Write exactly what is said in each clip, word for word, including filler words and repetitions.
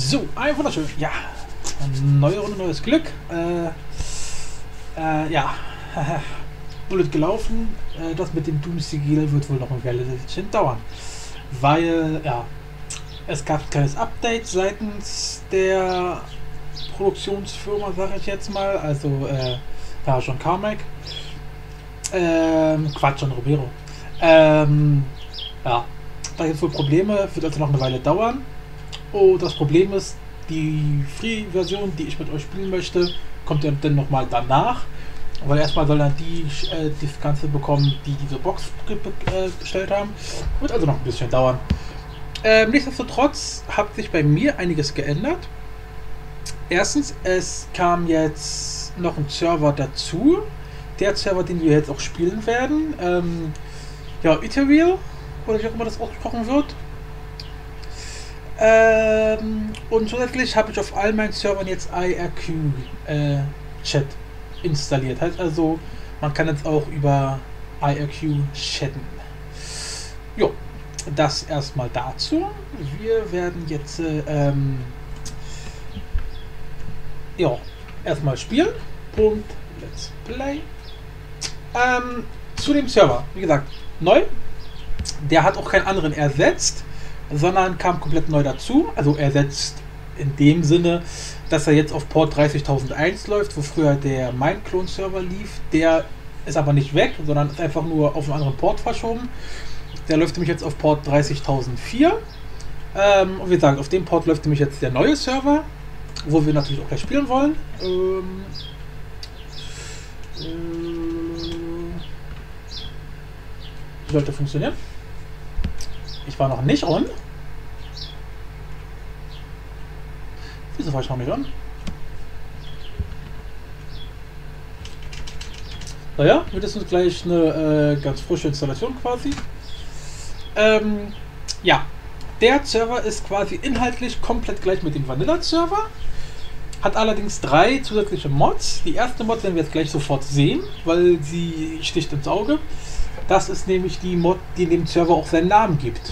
So, ein wunderschön. Ja, neue Runde, neues Glück. Äh, äh, ja, blöd gelaufen. Äh, das mit dem Doom-Sigil wird wohl noch ein Weilchen dauern. Weil, ja, es gab ein kleines Update seitens der Produktionsfirma, sage ich jetzt mal. Also, äh, ja, John Carmack. Ähm, Quatsch, John Romero. Ähm, ja, da gibt es wohl Probleme, wird also noch eine Weile dauern. Und das Problem ist, die Free-Version, die ich mit euch spielen möchte, kommt ja dann nochmal danach. Weil erstmal sollen dann die äh, das Ganze bekommen, die diese Box äh, bestellt haben. Wird also noch ein bisschen dauern. Ähm, nichtsdestotrotz hat sich bei mir einiges geändert. Erstens, es kam jetzt noch ein Server dazu. Der Server, den wir jetzt auch spielen werden. Ähm, ja, Ethereal, oder wie auch immer das ausgesprochen wird. Ähm, und zusätzlich habe ich auf all meinen Servern jetzt I R Q äh, Chat installiert. Heißt also, man kann jetzt auch über I R Q chatten. Jo, das erstmal dazu. Wir werden jetzt äh, ähm, ja, erstmal spielen. Punkt. Let's play. Ähm, zu dem Server, wie gesagt, neu. Der hat auch keinen anderen ersetzt, sondern kam komplett neu dazu. Also ersetzt in dem Sinne, dass er jetzt auf Port dreißigtausendeins läuft, wo früher der Mindclone-Server lief. Der ist aber nicht weg, sondern ist einfach nur auf einen anderen Port verschoben. Der läuft nämlich jetzt auf Port dreißigtausendvier. Ähm, und wie gesagt, auf dem Port läuft nämlich jetzt der neue Server, wo wir natürlich auch gleich spielen wollen. Ähm, äh, sollte funktionieren. Ich war noch nicht on. Wieso war ich noch nicht on? Naja, wird jetzt gleich eine äh, ganz frische Installation quasi. Ähm, ja, der Server ist quasi inhaltlich komplett gleich mit dem Vanilla-Server. Hat allerdings drei zusätzliche Mods. Die erste Mod werden wir jetzt gleich sofort sehen, weil sie sticht ins Auge. Das ist nämlich die Mod, die dem Server auch seinen Namen gibt.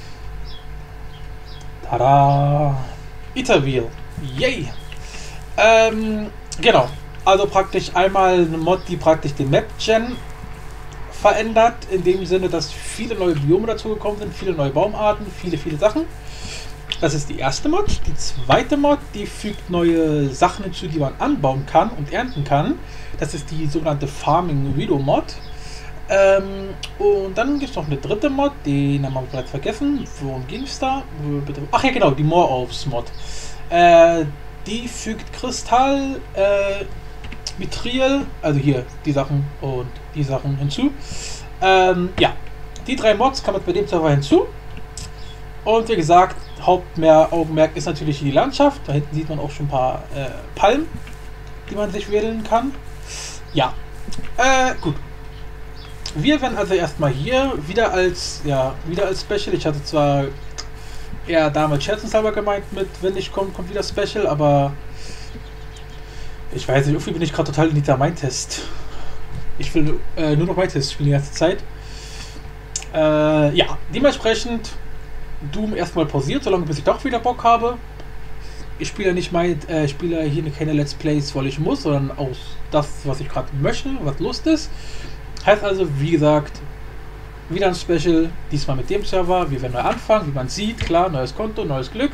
Tada! Ethereal. Yay! Ähm, genau. Also praktisch einmal eine Mod, die praktisch den Map-Gen verändert. In dem Sinne, dass viele neue Biome dazugekommen sind, viele neue Baumarten, viele, viele Sachen. Das ist die erste Mod. Die zweite Mod, die fügt neue Sachen hinzu, die man anbauen kann und ernten kann. Das ist die sogenannte Farming Redo Mod. Ähm, und dann gibt es noch eine dritte Mod, den haben wir bereits vergessen. Worum ging es da? Ach ja, genau, die More Orbs Mod. Äh, die fügt Kristall, äh, Mithril, also hier die Sachen und die Sachen hinzu. Ähm, ja, die drei Mods kann man bei dem Server hinzu. Und wie gesagt, Hauptaugenmerk ist natürlich die Landschaft. Da hinten sieht man auch schon ein paar äh, Palmen, die man sich wählen kann. Ja, äh, gut. Wir werden also erstmal hier wieder als, ja, wieder als Special. Ich hatte zwar eher damals scherzenshalber gemeint mit, wenn ich komme, kommt wieder Special, aber ich weiß nicht, irgendwie bin ich gerade total in dieser Mindtest. Ich will äh, nur noch Mindtest spielen die ganze Zeit. Äh, ja, dementsprechend Doom erstmal pausiert, solange bis ich doch wieder Bock habe. Ich spiele nicht mein, äh, ich spiele hier keine Let's Plays, weil ich muss, sondern aus das, was ich gerade möchte, was Lust ist. Heißt also, wie gesagt, wieder ein Special, diesmal mit dem Server. Wir werden neu anfangen, wie man sieht, klar, neues Konto, neues Glück.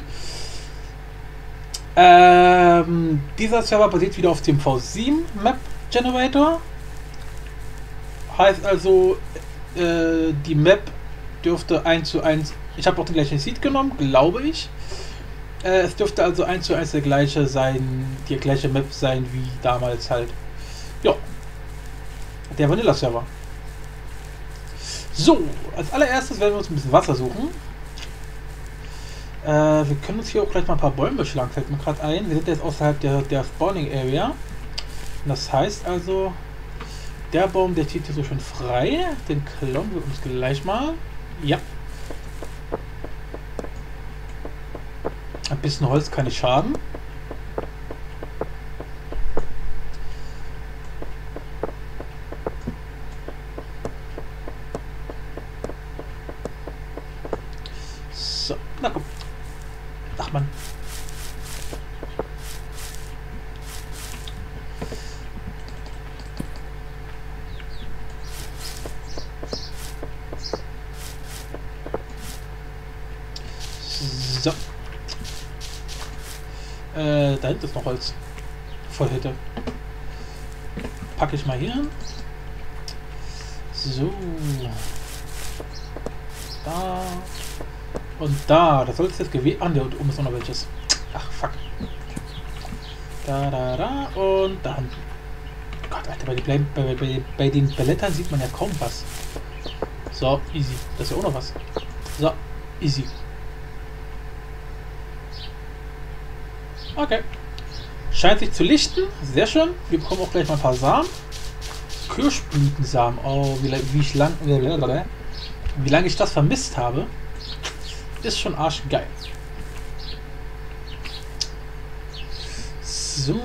Ähm, dieser Server basiert wieder auf dem V sieben Map Generator. Heißt also, äh, die Map dürfte eins zu eins, ich habe auch den gleichen Seed genommen, glaube ich. Äh, es dürfte also eins zu eins der gleiche sein, die gleiche Map sein wie damals halt. Ja. Der Vanilla-Server. So, als allererstes werden wir uns ein bisschen Wasser suchen. Äh, wir können uns hier auch gleich mal ein paar Bäume schlagen, fällt mir gerade ein. Wir sind jetzt außerhalb der, der Spawning Area. Und das heißt also, der Baum, der steht hier so schön frei. Den klauen wir uns gleich mal. Ja. Ein bisschen Holz kann nicht schaden. So, na komm. Ach man. So. Äh, da hinten ist noch Holz. Vollhütte. Packe ich mal hier hin. So. Da. Und da. Das soll es jetzt gewesen. Ah, ne, und oben ist auch noch welches. Ach, fuck. Da, da, da. Und da hinten. Gott, Alter, bei den, bei, bei, bei den Blättern sieht man ja kaum was. So, easy. Das ist ja auch noch was. So, easy. Okay. Scheint sich zu lichten. Sehr schön. Wir bekommen auch gleich mal ein paar Samen. Kirschblütensamen. Oh, wie, wie ich lang, wie lange ich das vermisst habe. Ist schon arschgeil. So.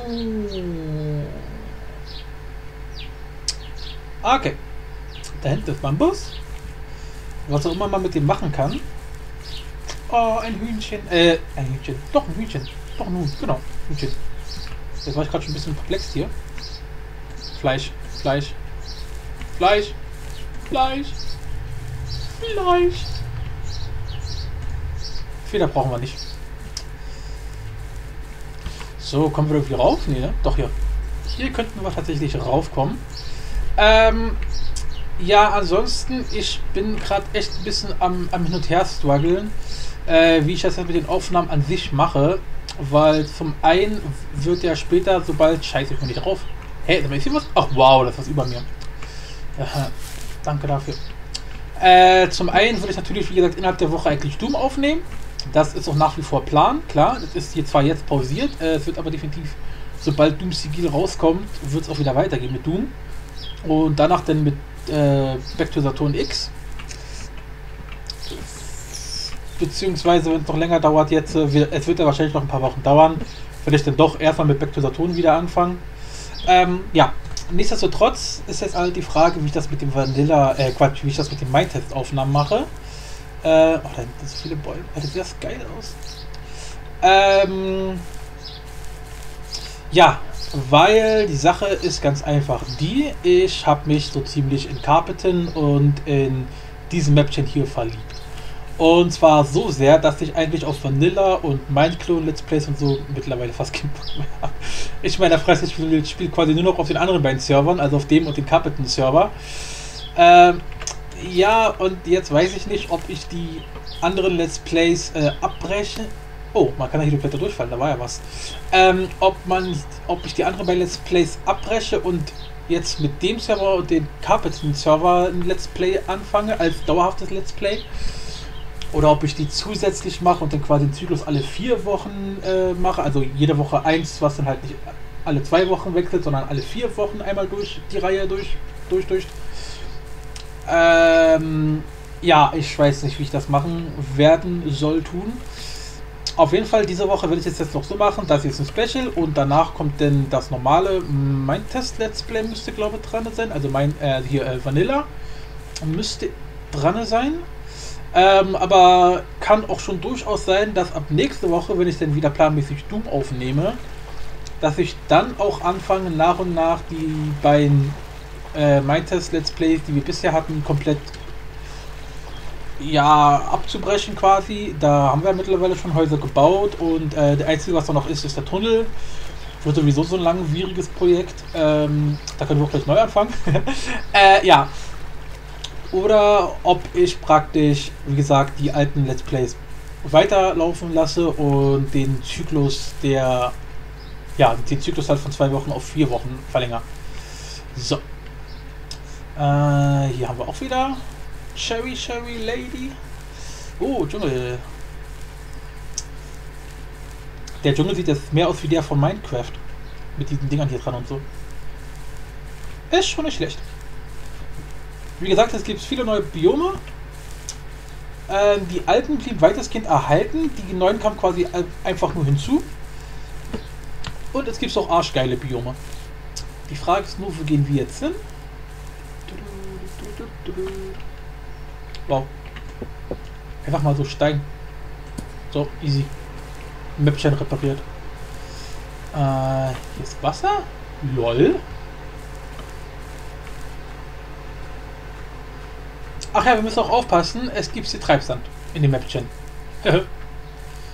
Okay. Da hinten ist Bambus. Was auch immer man mit dem machen kann. Oh, ein Hühnchen. Äh, ein Hühnchen. Doch, ein Hühnchen. Doch, ein Huhn. Genau. Hühnchen. Jetzt war ich gerade schon ein bisschen perplex hier. Fleisch. Fleisch. Fleisch. Fleisch. Fleisch. Feder brauchen wir nicht. So, kommen wir irgendwie rauf? Nee, ne? Doch, hier. Hier könnten wir tatsächlich raufkommen. Ähm, ja, ansonsten, ich bin gerade echt ein bisschen am, am Hin und Her strugglen, äh, wie ich das jetzt mit den Aufnahmen an sich mache. Weil zum einen wird ja später, sobald... Scheiße, ich bin nicht drauf. Hey, da ist hier was? Ach, wow, das ist was über mir. Aha, danke dafür. Äh, zum einen würde ich natürlich, wie gesagt, innerhalb der Woche eigentlich Doom aufnehmen. Das ist auch nach wie vor Plan, klar. Das ist hier zwar jetzt pausiert, äh, es wird aber definitiv, sobald Doom Sigil rauskommt, wird es auch wieder weitergehen mit Doom. Und danach dann mit äh, Back to Saturn X. Beziehungsweise, wenn es noch länger dauert jetzt, äh, wird, es wird ja wahrscheinlich noch ein paar Wochen dauern, werde ich dann doch erstmal mit Back to Saturn wieder anfangen. Ähm, ja, nichtsdestotrotz ist jetzt halt die Frage, wie ich das mit dem Vanilla, äh, Quatsch, wie ich das mit den Mindtest-Aufnahmen mache. Äh, oh, da sind so viele Bäume. Das sieht das geil aus. Ähm, ja, weil die Sache ist ganz einfach die, ich habe mich so ziemlich in Carpeton und in diesem Mäppchen hier verliebt. Und zwar so sehr, dass ich eigentlich auf Vanilla und Mindclone Let's Plays und so mittlerweile fast keinen Bock mehr habe. Ich meine, Fresse, ich spiele spiel quasi nur noch auf den anderen beiden Servern, also auf dem und den Carpeton Server. Ähm, ja, und jetzt weiß ich nicht, ob ich die anderen Let's Plays äh, abbreche. Oh, man kann ja hier die Blätter durchfallen, da war ja was. Ähm, ob man, ob ich die anderen beiden Let's Plays abbreche und jetzt mit dem Server und den Carpeton Server ein Let's Play anfange, als dauerhaftes Let's Play. Oder ob ich die zusätzlich mache und dann quasi den Zyklus alle vier Wochen äh, mache. Also jede Woche eins, was dann halt nicht alle zwei Wochen wechselt, sondern alle vier Wochen einmal durch die Reihe durch, durch, durch. Ähm, ja, ich weiß nicht, wie ich das machen werden soll, tun. Auf jeden Fall, diese Woche werde ich es jetzt noch so machen, das ist ein Special und danach kommt dann das normale Mindtest Let's Play, müsste glaube ich dran sein. Also mein, äh, hier äh, Vanilla müsste dran sein. Ähm, aber kann auch schon durchaus sein, dass ab nächste Woche, wenn ich dann wieder planmäßig Doom aufnehme, dass ich dann auch anfange, nach und nach die beiden äh, Mindtest Let's Plays, die wir bisher hatten, komplett ja abzubrechen quasi. Da haben wir mittlerweile schon Häuser gebaut und äh, der einzige, was da noch ist, ist der Tunnel. Wird sowieso so ein langwieriges Projekt. Ähm, da können wir auch gleich neu anfangen. äh, ja. Oder ob ich praktisch, wie gesagt, die alten Let's Plays weiterlaufen lasse und den Zyklus der, ja, den Zyklus halt von zwei Wochen auf vier Wochen verlängere. So. Äh, hier haben wir auch wieder Cherry, Cherry Lady. Oh, Dschungel. Der Dschungel sieht jetzt mehr aus wie der von Minecraft. Mit diesen Dingern hier dran und so. Ist schon nicht schlecht. Wie gesagt, es gibt viele neue Biome. Ähm, die alten blieben weitestgehend erhalten. Die neuen kamen quasi einfach nur hinzu. Und es gibt auch arschgeile Biome. Die Frage ist nur, wo gehen wir jetzt hin? Wow. Einfach mal so Stein. So, easy. Mäppchen repariert. Äh, hier ist Wasser. Lol. Ach ja, wir müssen auch aufpassen, es gibt hier Treibsand in dem Mäppchen.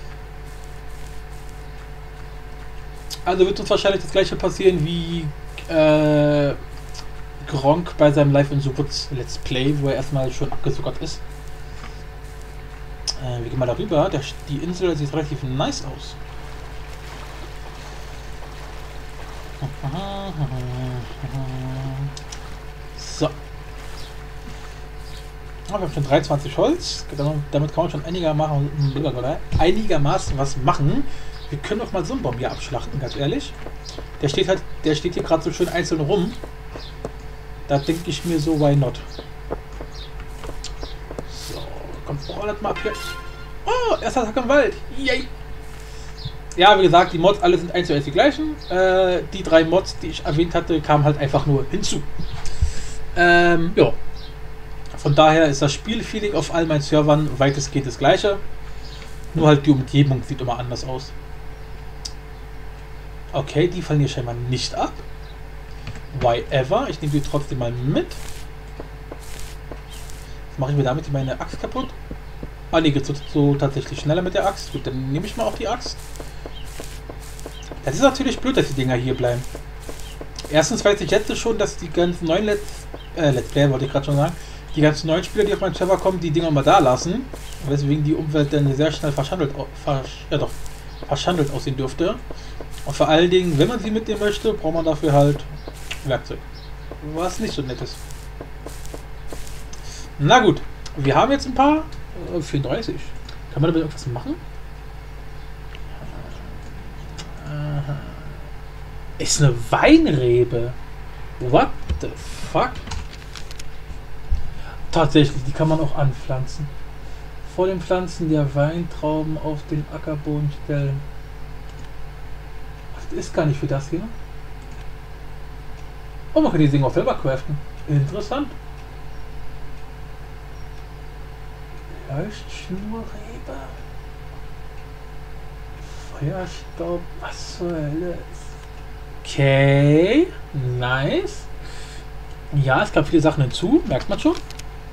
Also wird uns wahrscheinlich das gleiche passieren wie äh, Gronk bei seinem Live in the Woods Let's Play, wo er erstmal schon abgezuckert ist. Äh, wir gehen mal darüber. Der, die Insel sieht relativ nice aus. So. Wir haben schon dreiundzwanzig Holz. Damit kann man schon einigermaßen, einigermaßen was machen. Wir können doch mal so einen Baum hier abschlachten, ganz ehrlich. Der steht halt, der steht hier gerade so schön einzeln rum. Da denke ich mir so, why not? So, komm, oh, das mal ab hier. Oh, erster Tag im Wald. Yay! Ja, wie gesagt, die Mods alle sind eins zu eins die gleichen. Äh, die drei Mods, die ich erwähnt hatte, kamen halt einfach nur hinzu. Ähm, ja. Von daher ist das Spielfeeling auf all meinen Servern weitestgehend das gleiche. Nur halt die Umgebung sieht immer anders aus. Okay, die fallen hier scheinbar nicht ab. Why ever? Ich nehme die trotzdem mal mit. Was mache ich mir damit meine Axt kaputt? Ah ne, geht so, so tatsächlich schneller mit der Axt. Gut, dann nehme ich mal auch die Axt. Das ist natürlich blöd, dass die Dinger hier bleiben. Erstens weiß ich jetzt schon, dass die ganzen neuen Let's, äh, Let's Player, wollte ich gerade schon sagen, die ganzen neuen Spieler, die auf meinen Server kommen, die Dinger mal da lassen. Weswegen die Umwelt dann sehr schnell verschandelt, versch ja doch, verschandelt aussehen dürfte. Und vor allen Dingen, wenn man sie mitnehmen möchte, braucht man dafür halt Werkzeug. Was nicht so nett ist. Na gut, wir haben jetzt ein paar. Äh, vierunddreißig. Kann man damit irgendwas machen? Äh, ist eine Weinrebe. What the fuck? Tatsächlich, die kann man auch anpflanzen. Vor dem Pflanzen der Weintrauben auf den Ackerboden stellen. Das ist gar nicht für das hier. Oh, man kann die Dinge auch selber craften. Interessant. Leuchtschnurrebe. Feuerstaub. Was zur Hölle ist. Okay. Nice. Ja, es gab viele Sachen hinzu. Merkt man schon.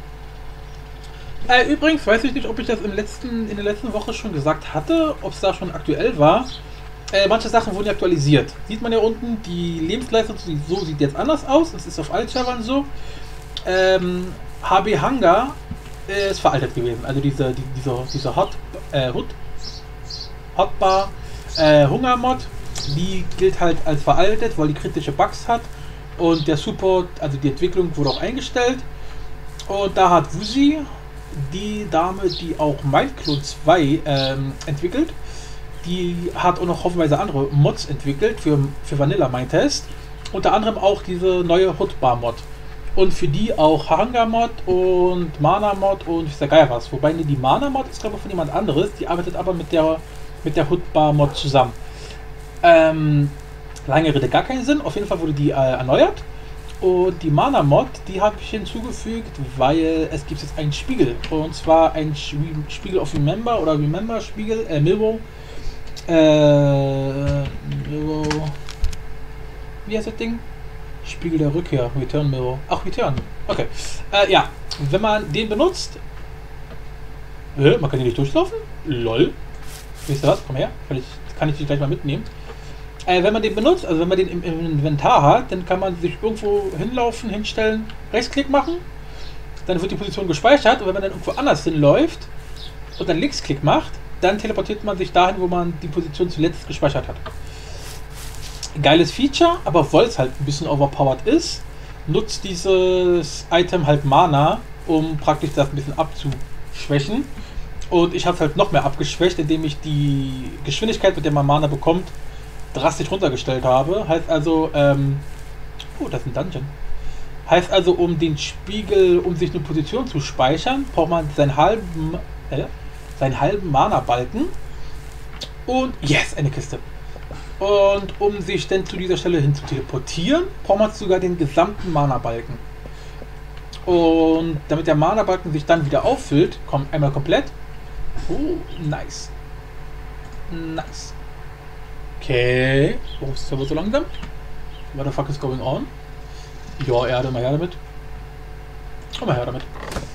Äh, übrigens weiß ich nicht, ob ich das im letzten, in der letzten Woche schon gesagt hatte, ob es da schon aktuell war. Äh, manche Sachen wurden aktualisiert. Sieht man ja unten, die Lebensleistung so sieht jetzt anders aus. Das ist auf allen Servern so. Ähm, H B Hangar ist veraltet gewesen. Also diese, die, diese, diese Hot, äh, Hot, Hotbar äh, Hungermod, die gilt halt als veraltet, weil die kritische Bugs hat. Und der Support, also die Entwicklung, wurde auch eingestellt. Und da hat Wusi, die Dame, die auch Mindclone zwei ähm, entwickelt, die hat auch noch hoffenweise andere Mods entwickelt für, für Vanilla Mindtest. Unter anderem auch diese neue Hotbar Mod. Und für die auch Hangar Mod und Mana Mod und ich sag geil was. Wobei die Mana Mod ist glaube ich von jemand anderes. Die arbeitet aber mit der mit der Hotbar Mod zusammen. Ähm, lange Rede gar keinen Sinn. Auf jeden Fall wurde die äh, erneuert. Und die Mana Mod, die habe ich hinzugefügt, weil es gibt jetzt einen Spiegel. Und zwar ein Spiegel of Remember oder Remember Spiegel, äh, Milwo. Äh, Milwo. Wie heißt das Ding? Spiegel der Rückkehr, Return Mirror. Ach, Return. Okay. Äh, ja, wenn man den benutzt. Äh, man kann den nicht durchlaufen? Lol. Wisst ihr was? Komm her. Kann ich, kann ich dich gleich mal mitnehmen. Äh, wenn man den benutzt, also wenn man den im, im Inventar hat, dann kann man sich irgendwo hinlaufen, hinstellen, Rechtsklick machen. Dann wird die Position gespeichert. Und wenn man dann irgendwo anders hinläuft und dann Linksklick macht, dann teleportiert man sich dahin, wo man die Position zuletzt gespeichert hat. Geiles Feature, aber weil es halt ein bisschen overpowered ist, nutzt dieses Item halt Mana, um praktisch das ein bisschen abzuschwächen. Und ich habe es halt noch mehr abgeschwächt, indem ich die Geschwindigkeit, mit der man Mana bekommt, drastisch runtergestellt habe. Heißt also, ähm, oh, das ist ein Dungeon. Heißt also, um den Spiegel, um sich eine Position zu speichern, braucht man seinen halben, äh, seinen halben Mana-Balken. Und, yes, eine Kiste. Und um sich dann zu dieser Stelle hin zu teleportieren, braucht man sogar den gesamten Mana-Balken. Und damit der Mana-Balken sich dann wieder auffüllt, kommt einmal komplett. Oh, nice. Nice. Okay. Warum ist es aber so langsam? What the fuck is going on? Ja, Erde, mal her damit. Komm mal her damit.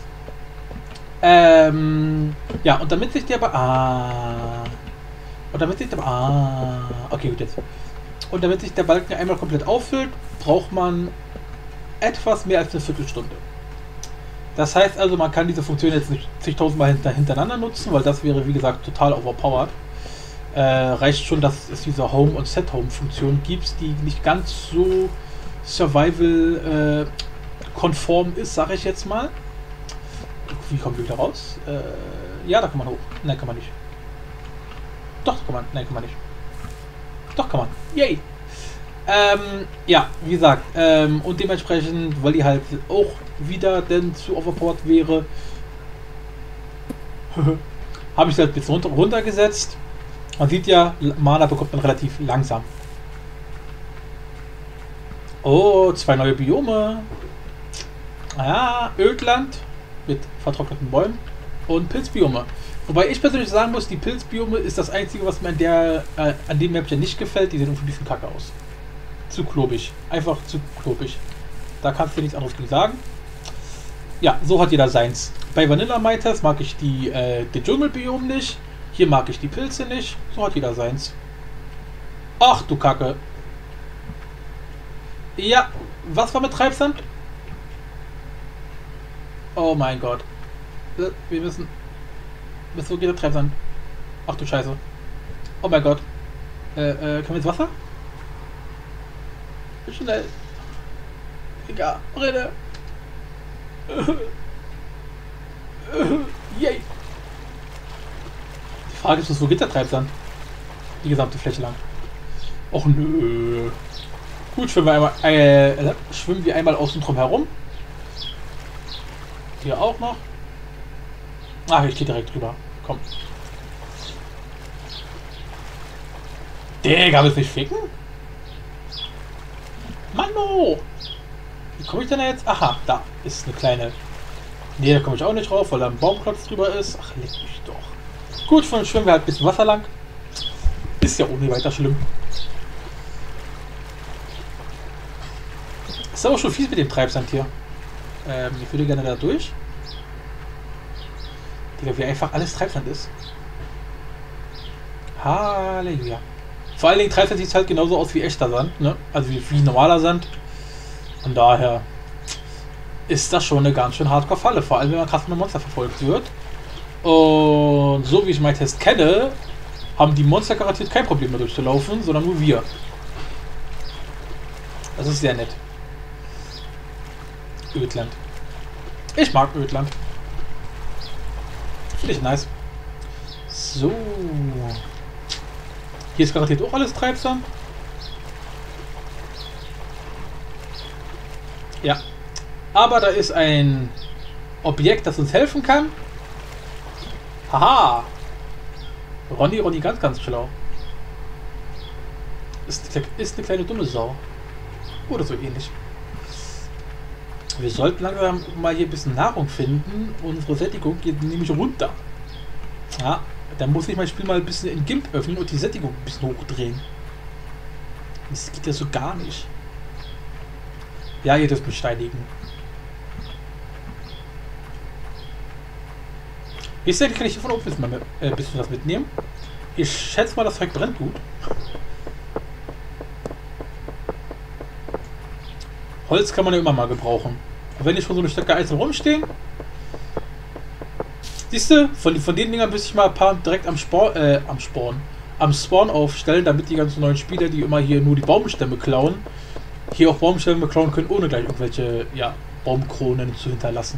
Ähm, ja, und damit sich der aber... Ah... Und damit sich der... Ah... Okay, gut, jetzt. Und damit sich der Balken einmal komplett auffüllt, braucht man etwas mehr als eine Viertelstunde. Das heißt also, man kann diese Funktion jetzt nicht zigtausendmal hinter, hintereinander nutzen, weil das wäre, wie gesagt, total overpowered. Äh, reicht schon, dass es diese Home- und Set-Home-Funktion gibt, die nicht ganz so Survival-konform äh, ist, sage ich jetzt mal. Wie kommt die da raus? Äh, ja, da kann man hoch. Nein, kann man nicht. Doch, kann man. Nein, kann man nicht. Doch, kann man. Yay! Ähm, ja, wie gesagt, ähm, und dementsprechend, weil die halt auch wieder denn zu overpowered wäre, habe ich das jetzt runter, runtergesetzt. Man sieht ja, Mana bekommt man relativ langsam. Oh, zwei neue Biome. Ja, Ödland mit vertrockneten Bäumen und Pilzbiome. Wobei ich persönlich sagen muss, die Pilzbiome ist das einzige, was mir an, der, äh, an dem Map ja nicht gefällt. Die sehen irgendwie ein bisschen kacke aus. Zu klobig. Einfach zu klobig. Da kannst du nichts anderes gegen sagen. Ja, so hat jeder seins. Bei Vanilla Mitas mag ich die, äh, den Dschungelbiom nicht. Hier mag ich die Pilze nicht. So hat jeder seins. Ach du Kacke. Ja, was war mit Treibsand? Oh mein Gott. Wir müssen... Bis wo geht der Treibsand? Ach du Scheiße. Oh mein Gott. Äh, äh, können wir ins Wasser? Schnell. Egal. Renne. Yay. Die Frage ist, wo geht der Treibsand? Die gesamte Fläche lang. Och nö. Gut, schwimmen wir einmal, äh, schwimmen wir einmal außen drum herum. Hier auch noch. Ach, ich gehe direkt drüber. Komm. Digga, willst du mich ficken? Mano! Wie komme ich denn da jetzt? Aha, da ist eine kleine... Nee, da komme ich auch nicht drauf, weil da ein Baumklotz drüber ist. Ach, leck mich doch. Gut, von schwimmen wir halt ein bisschen Wasser lang. Ist ja ohne weiter schlimm. Ist aber schon fies mit dem Treibsand hier. Ähm, ich würde gerne da durch. Digga, wie einfach alles Treibsand ist. Halleluja. Vor allen Dingen Treibsand sieht halt genauso aus wie echter Sand, ne? Also wie, wie normaler Sand. Von daher ist das schon eine ganz schön hardcore Falle. Vor allem, wenn man krass von einem Monster verfolgt wird. Und so wie ich meinen Test kenne, haben die Monster garantiert kein Problem mehr durchzulaufen, sondern nur wir. Das ist sehr nett. Ödland. Ich mag Ödland. Finde ich nice. So. Hier ist garantiert auch alles Treibsand. Ja. Aber da ist ein Objekt, das uns helfen kann. Haha. Ronny, Ronny ganz, ganz schlau. Ist, ist eine kleine dumme Sau. Oder so ähnlich. Wir sollten langsam mal hier ein bisschen Nahrung finden. Unsere Sättigung geht nämlich runter. Ja, da muss ich mein Spiel mal ein bisschen in GIMP öffnen und die Sättigung ein bisschen hochdrehen. Das geht ja so gar nicht. Ja, ihr dürft mich steinigen. Ich denke, kann ich davon auch ein bisschen, äh, ein bisschen was mitnehmen. Ich schätze mal, das Zeug brennt gut. Holz kann man ja immer mal gebrauchen. Und wenn ich schon so eine Stöcke einzeln rumstehen, siehst du, von, von den Dingern müsste ich mal ein paar direkt am Spawn, äh, am Spawn, am Spawn aufstellen, damit die ganzen neuen Spieler, die immer hier nur die Baumstämme klauen, hier auch Baumstämme klauen können, ohne gleich irgendwelche, ja, Baumkronen zu hinterlassen.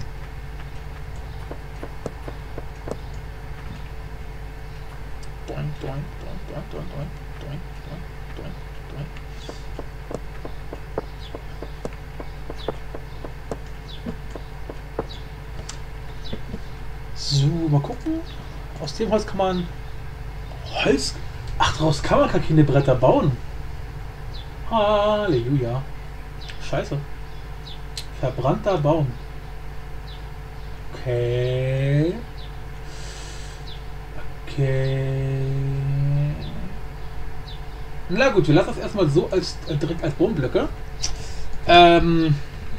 Doink, doink, doink, doink, doink, doink, doink, doink, doink. So, mal gucken. Aus dem Holz kann man Holz... Ach, daraus kann man gar keine Bretter bauen. Halleluja. Scheiße. Verbrannter Baum. Okay. Okay. Na gut, wir lassen das erstmal so als äh, direkt als Baumblöcke. Ähm...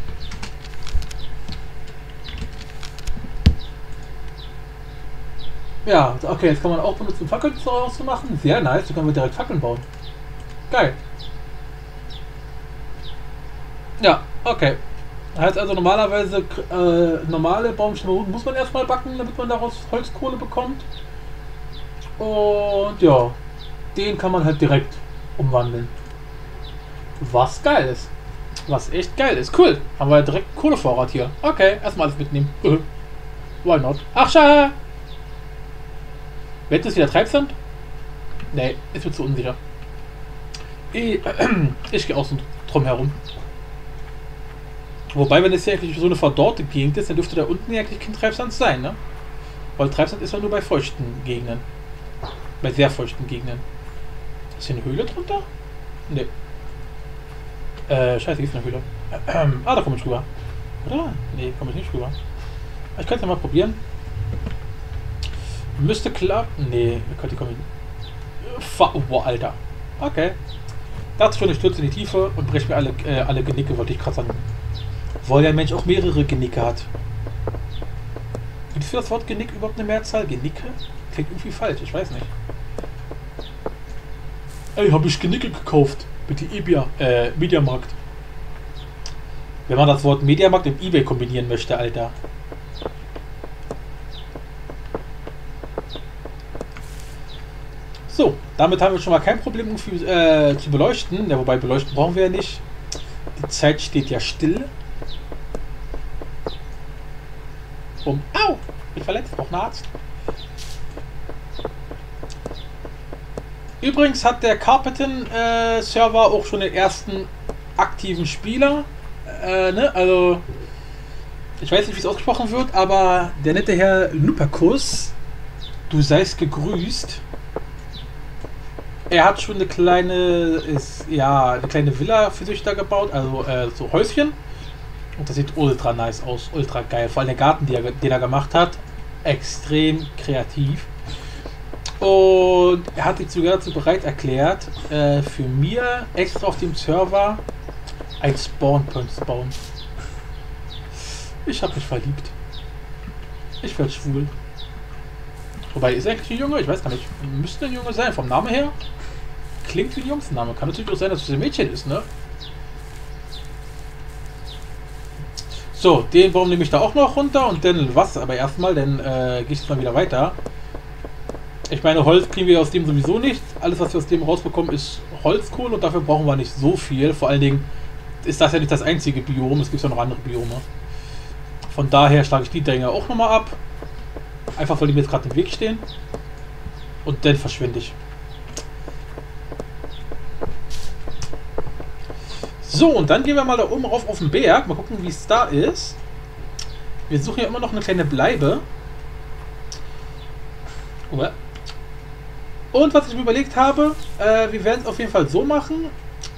Ja, okay, jetzt kann man auch benutzen, um Fackeln zu machen. Sehr nice, so können wir direkt Fackeln bauen. Geil. Ja, okay. Heißt also normalerweise äh, normale Baumstämme muss man erstmal backen, damit man daraus Holzkohle bekommt. Und ja, den kann man halt direkt umwandeln. Was geil ist. Was echt geil ist. Cool. Haben wir direkt Kohlevorrat hier. Okay, erstmal alles mitnehmen. Why not? Ach, schade. Wird das wieder Treibsand? Nee, ist mir zu unsicher. Ich, äh, ich gehe außen drum herum. Wobei, wenn es hier eigentlich so eine verdorrte Gegend ist, dann dürfte da unten ja eigentlich kein Treibsand sein, ne? Weil Treibsand ist ja nur bei feuchten Gegenden. Bei sehr feuchten Gegenden. Ist hier eine Höhle drunter? Ne. Äh, scheiße, hier ist eine Höhle. Ähm, ah, da komme ich rüber. Oder? Ne, komme ich nicht rüber. Ich könnte ja mal probieren. Müsste klappen. Ne, könnte kommen. Boah, Alter. Okay. Dachte schon, ich stürze in die Tiefe und breche mir alle, äh, alle Genicke, wollte ich gerade sagen. Weil der Mensch auch mehrere Genicke hat. Gibt es für das Wort Genick überhaupt eine Mehrzahl? Genicke? Klingt irgendwie falsch, ich weiß nicht. Ey, habe ich Genicke gekauft. Bitte Ebia, äh, Mediamarkt. Wenn man das Wort Mediamarkt und eBay kombinieren möchte, Alter. So, damit haben wir schon mal kein Problem äh, zu beleuchten. Ja, wobei beleuchten brauchen wir ja nicht. Die Zeit steht ja still. Um. Au! Bin verletzt, auch ein Arzt. Übrigens hat der Carpeton-Server äh, auch schon den ersten aktiven Spieler. Äh, ne? Also, ich weiß nicht, wie es ausgesprochen wird, aber der nette Herr Luperkus, du seist gegrüßt. Er hat schon eine kleine, ist, ja, eine kleine Villa für sich da gebaut, also äh, so Häuschen. Und das sieht ultra nice aus, ultra geil. Vor allem der Garten, den er, den er gemacht hat, extrem kreativ. Und er hat sich sogar dazu bereit erklärt, äh, für mir extra auf dem Server ein Spawn-Point zu bauen. Ich habe mich verliebt. Ich werde schwul. Wobei, ist er eigentlich ein Junge? Ich weiß gar nicht. Müsste ein Junge sein, vom Namen her. Klingt wie ein Jungsname. Kann natürlich auch sein, dass es ein Mädchen ist, ne? So, den Baum nehme ich da auch noch runter und dann was, aber erstmal, dann äh, gehe ich mal wieder weiter. Ich meine, Holz kriegen wir aus dem sowieso nicht. Alles, was wir aus dem rausbekommen, ist Holzkohle und dafür brauchen wir nicht so viel. Vor allen Dingen ist das ja nicht das einzige Biom, es gibt ja noch andere Biome. Von daher schlage ich die Dinger auch nochmal ab. Einfach, weil die mir jetzt gerade im Weg stehen. Und dann verschwinde ich. So, und dann gehen wir mal da oben rauf auf den Berg. Mal gucken, wie es da ist. Wir suchen ja immer noch eine kleine Bleibe. Und was ich mir überlegt habe, äh, wir werden es auf jeden Fall so machen,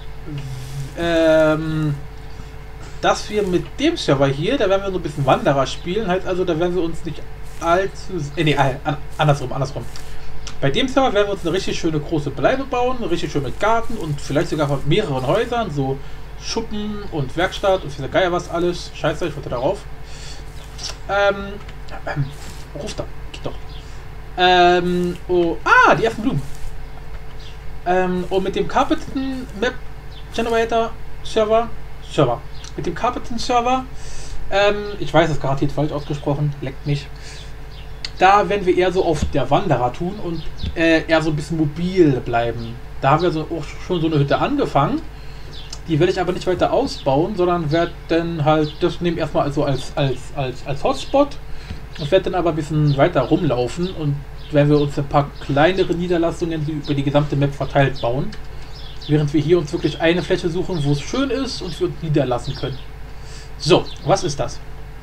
ähm, dass wir mit dem Server hier, da werden wir so ein bisschen Wanderer spielen, halt also, da werden wir uns nicht allzu... Äh, nee, andersrum, andersrum. Bei dem Server werden wir uns eine richtig schöne große Bleibe bauen, richtig schön mit Garten und vielleicht sogar von mehreren Häusern, so Schuppen und Werkstatt und dieser Geier was alles. Scheiße, ich wollte darauf. Ähm, ähm, ruf da, geht doch. Ähm, oh, ah, die ersten Blumen. Ähm, und mit dem Carpeton Map Generator Server, Server, mit dem Carpeton Server, ähm, ich weiß, es garantiert falsch ausgesprochen, leckt mich. Da werden wir eher so auf der Wanderer tun und äh, eher so ein bisschen mobil bleiben. Da haben wir so auch schon so eine Hütte angefangen. Die werde ich aber nicht weiter ausbauen, sondern werde dann halt das nehmen erstmal also als, als, als, als Hotspot. Ich werde dann aber ein bisschen weiter rumlaufen und werden wir uns ein paar kleinere Niederlassungen über die gesamte Map verteilt bauen. Während wir hier uns wirklich eine Fläche suchen, wo es schön ist und wir uns niederlassen können. So, was ist das?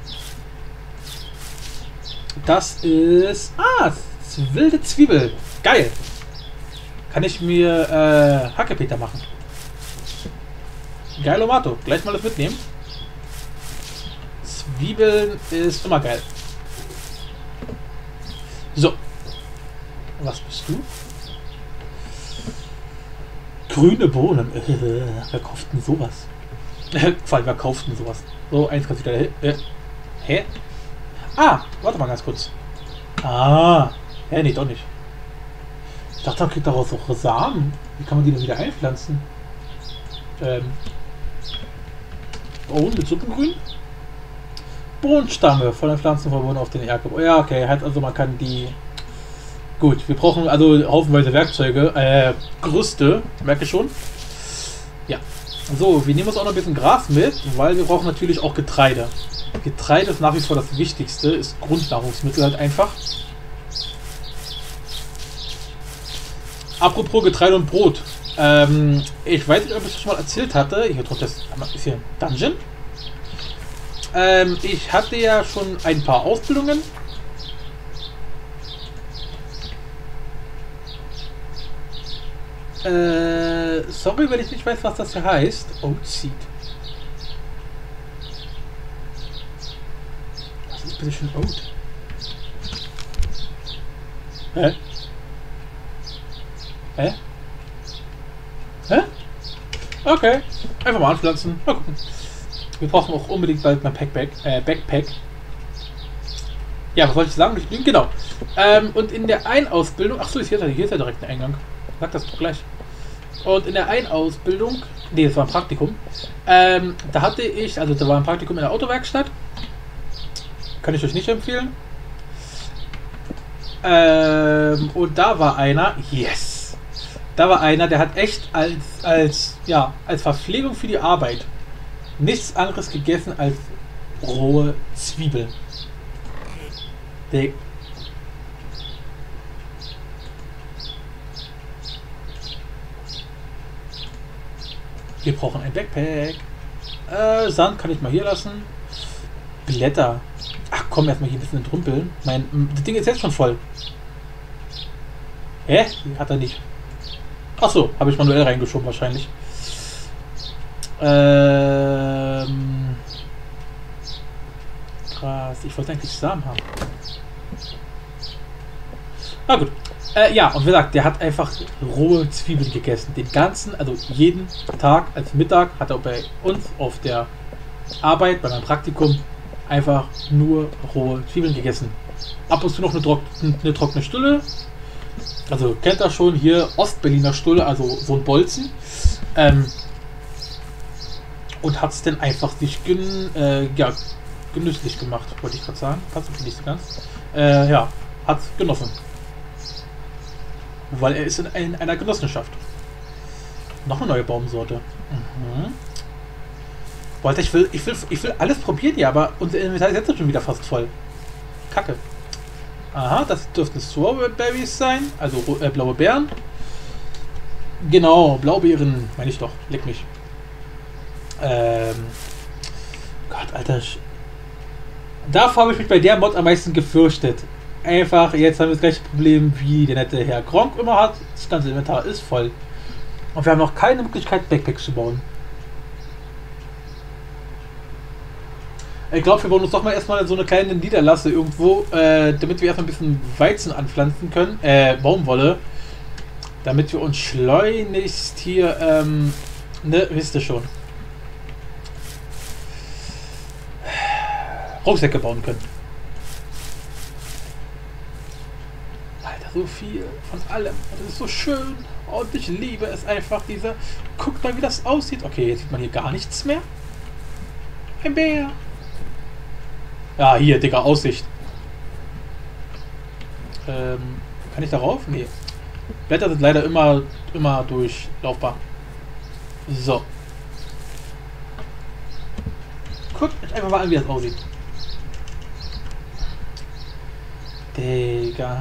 Das ist... Ah, wilde Zwiebel. Geil. Kann ich mir äh, Hackepeter machen. Geilomato. Gleich mal das mitnehmen. Zwiebeln ist immer geil. So. Was bist du? Grüne Bohnen. Wer kauft denn sowas? Vor allem, wer kauft denn sowas? So, eins kannst du wieder... Äh, hä? Ah, warte mal ganz kurz. Ah, hä, nee, doch nicht. Ich dachte, man kriegt daraus auch Samen. Wie kann man die denn wieder einpflanzen? Ähm. Bohnen mit Suppengrün. Bohnenstange von den Pflanzen verbunden auf den Erdkörper. Ja, okay, heißt also man kann die... Gut, wir brauchen also haufenweise Werkzeuge, äh, Gerüste, merke schon. Ja, so, wir nehmen uns auch noch ein bisschen Gras mit, weil wir brauchen natürlich auch Getreide. Getreide ist nach wie vor das Wichtigste, ist Grundnahrungsmittel halt einfach. Apropos Getreide und Brot. Ähm, ich weiß nicht, ob ich das schon mal erzählt hatte. Hier drückt das ist hier ein Dungeon. Ähm, ich hatte ja schon ein paar Ausbildungen. Äh, sorry, wenn ich nicht weiß, was das hier heißt. Oat Seed. Was ist bitte schön Oat? Hä? Hä? Hä? Okay. Einfach mal anpflanzen. Mal gucken. Wir brauchen auch unbedingt bald mein Packback, äh, Backpack. Ja, was wollte ich sagen? Genau. Ähm, und in der Einausbildung... Achso, hier ist, hier ist ja direkt ein Eingang. Sag das doch gleich. Und in der Einausbildung... Nee, das war ein Praktikum. Ähm, da hatte ich... Also da war ein Praktikum in der Autowerkstatt. Kann ich euch nicht empfehlen. Ähm, und da war einer... Yes! Da war einer, der hat echt als... als ja, als Verpflegung für die Arbeit nichts anderes gegessen als rohe Zwiebeln. Der Wir brauchen ein Backpack. Äh, Sand kann ich mal hier lassen. Blätter. Ach komm, erstmal hier ein bisschen entrümpeln. Mein, das Ding ist jetzt schon voll. Hä? Hat er nicht. Achso, habe ich manuell reingeschoben wahrscheinlich. Ähm. Krass, ich wollte eigentlich Samen haben. Na gut. Äh, ja, und wie gesagt, der hat einfach rohe Zwiebeln gegessen. Den ganzen, also jeden Tag als Mittag hat er bei uns auf der Arbeit, bei meinem Praktikum, einfach nur rohe Zwiebeln gegessen. Ab und zu noch eine, trock eine trockene Stulle. Also kennt ihr schon hier Ostberliner Stulle, also so ein Bolzen. Ähm, und hat es dann einfach sich gen, äh, ja, genüsslich gemacht, wollte ich gerade sagen. Passt das nicht so ganz. Äh, ja, hat es genossen. Weil er ist in, in einer Genossenschaft. Noch eine neue Baumsorte. Mhm. Wollte ich will, ich will, ich will alles probieren, ja, aber unser Inventar ist jetzt schon wieder fast voll. Kacke. Aha, das dürften Strawberries sein, also äh, blaue Beeren. Genau, Blaubeeren, meine ich doch. Leck mich. Ähm. Gott, Alter. Davor habe ich mich bei der Mod am meisten gefürchtet. Einfach, jetzt haben wir das gleiche Problem wie der nette Herr Gronk immer hat. Das ganze Inventar ist voll. Und wir haben noch keine Möglichkeit, Backpacks zu bauen. Ich glaube, wir bauen uns doch mal erstmal so eine kleine Niederlasse irgendwo, äh, damit wir erstmal ein bisschen Weizen anpflanzen können. Äh, Baumwolle. Damit wir uns schleunigst hier, ähm, ne, wisst ihr schon. Rucksäcke bauen können. Alter, so viel von allem. Das ist so schön. Und ich liebe es einfach, dieser... Guckt mal, wie das aussieht. Okay, jetzt sieht man hier gar nichts mehr. Ein Bär. Ja, hier, Digga, Aussicht. Ähm, kann ich darauf? Nee. Blätter sind leider immer, immer durchlaufbar. So. Guckt euch einfach mal an, wie das aussieht. Digga.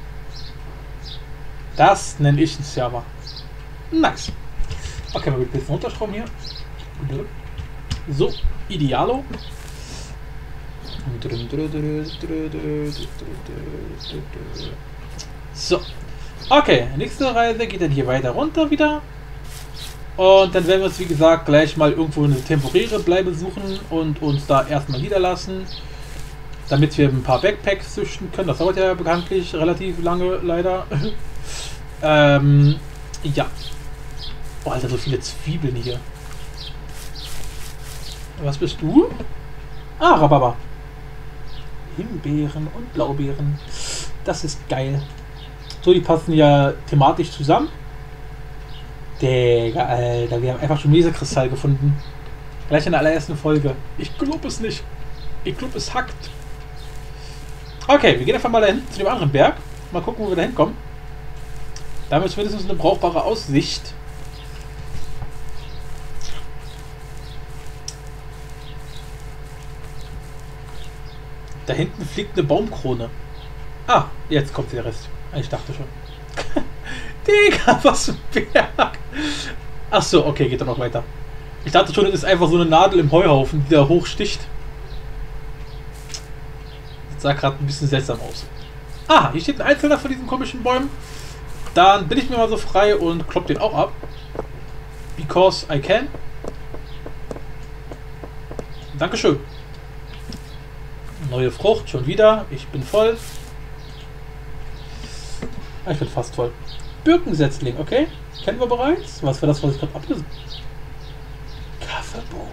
Das nenne ich ein Server. Nice. Okay, mal ein bisschen runterschrauben hier. So, idealo. So. Okay, nächste Reise geht dann hier weiter runter wieder. Und dann werden wir uns, wie gesagt, gleich mal irgendwo eine temporäre Bleibe suchen und uns da erstmal niederlassen. Damit wir ein paar Backpacks züchten können. Das dauert ja bekanntlich relativ lange, leider. ähm, ja. Oh, Alter, so viele Zwiebeln hier. Was bist du? Ah, Rhabarber. Himbeeren und Blaubeeren. Das ist geil. So, die passen ja thematisch zusammen. Digga, Alter, wir haben einfach schon Mesekristall gefunden. Gleich in der allerersten Folge. Ich glaube es nicht. Ich glaube es hackt. Okay, wir gehen einfach mal dahin zu dem anderen Berg. Mal gucken, wo wir da hinkommen. Da haben wir zumindest eine brauchbare Aussicht. Da hinten fliegt eine Baumkrone. Ah, jetzt kommt der Rest. Ich dachte schon. Digga, was für ein Berg. Ach so, okay, geht dann noch weiter. Ich dachte schon, das ist einfach so eine Nadel im Heuhaufen, die da hochsticht. Das sah gerade ein bisschen seltsam aus. Ah, hier steht ein einzelner von diesen komischen Bäumen. Dann bin ich mir mal so frei und klopp den auch ab. Because I can. Dankeschön. Neue Frucht, schon wieder. Ich bin voll. Ich bin fast voll. Birkensetzling, okay. Kennen wir bereits. Was war das, was ich gerade abgesetzt habe? Kaffeebohnen.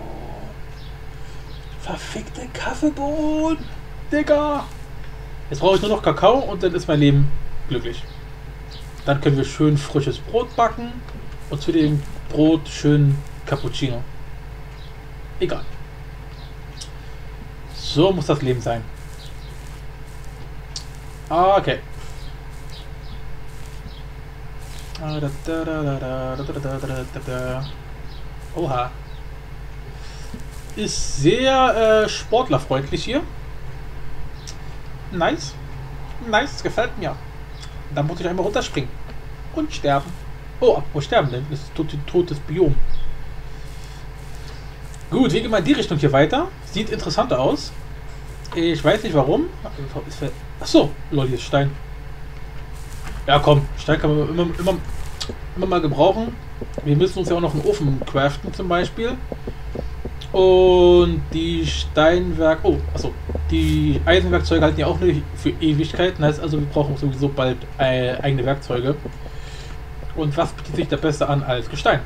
Verfickte Kaffeebohnen. Digga. Jetzt brauche ich nur noch Kakao und dann ist mein Leben glücklich. Dann können wir schön frisches Brot backen und zu dem Brot schön Cappuccino. Egal. So muss das Leben sein. Okay. Oha. Ist sehr äh, sportlerfreundlich hier. Nice. Nice, gefällt mir. Dann muss ich einmal runterspringen. Und sterben. Oh, wo sterben denn? Das ist ein totes Biom. Gut, wir gehen mal in die Richtung hier weiter. Sieht interessanter aus. Ich weiß nicht warum. Achso, lol, hier ist Stein. Ja komm, Stein kann man immer, immer, immer mal gebrauchen. Wir müssen uns ja auch noch einen Ofen craften zum Beispiel. Und die Steinwerk... Oh, achso. Die Eisenwerkzeuge halten ja auch nicht für Ewigkeiten. Heißt also, wir brauchen sowieso bald äh, eigene Werkzeuge. Und was bietet sich da besser an als Gestein?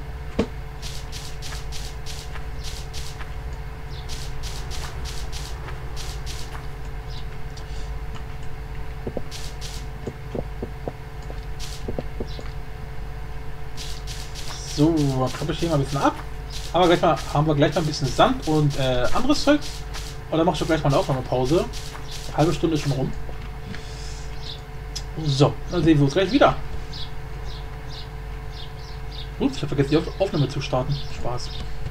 So, klappe ich hier mal ein bisschen ab. Aber gleich mal, haben wir gleich mal ein bisschen Sand und äh, anderes Zeug. Und dann machst du gleich mal eine Aufnahmepause. Halbe Stunde ist schon rum. So, dann sehen wir uns gleich wieder. Ups, ich habe vergessen, die Aufnahme zu starten. Spaß.